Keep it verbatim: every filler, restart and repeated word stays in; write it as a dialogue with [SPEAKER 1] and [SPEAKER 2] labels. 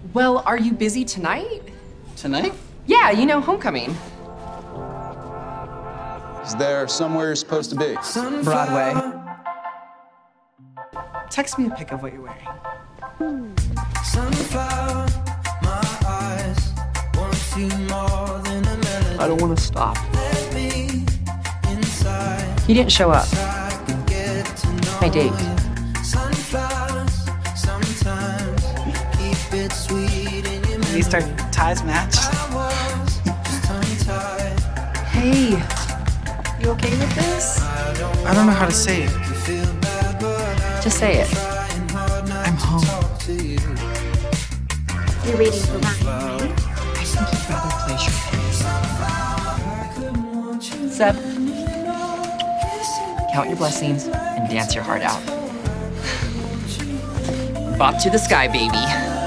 [SPEAKER 1] Well, are you busy tonight?
[SPEAKER 2] Tonight?
[SPEAKER 1] Yeah, you know, homecoming.
[SPEAKER 3] Is there somewhere you're supposed to be?
[SPEAKER 1] Broadway.
[SPEAKER 4] Text me a pic of what you're wearing.
[SPEAKER 5] Sunflower, my eyes want you more than a melody.
[SPEAKER 1] I don't want to stop.
[SPEAKER 5] Let me inside.
[SPEAKER 1] He didn't show up. My date.
[SPEAKER 5] Sunflowers, sometimes keep it sweet in your
[SPEAKER 4] At least our ties match.
[SPEAKER 1] Hey, you okay with this?
[SPEAKER 4] I don't know how to say it.
[SPEAKER 1] Just say it.
[SPEAKER 4] I'm home.
[SPEAKER 6] You're reading for Ryan, right?
[SPEAKER 4] I think you'd rather play champagne.
[SPEAKER 1] Seb, count your blessings and dance your heart out. Bop to the sky, baby.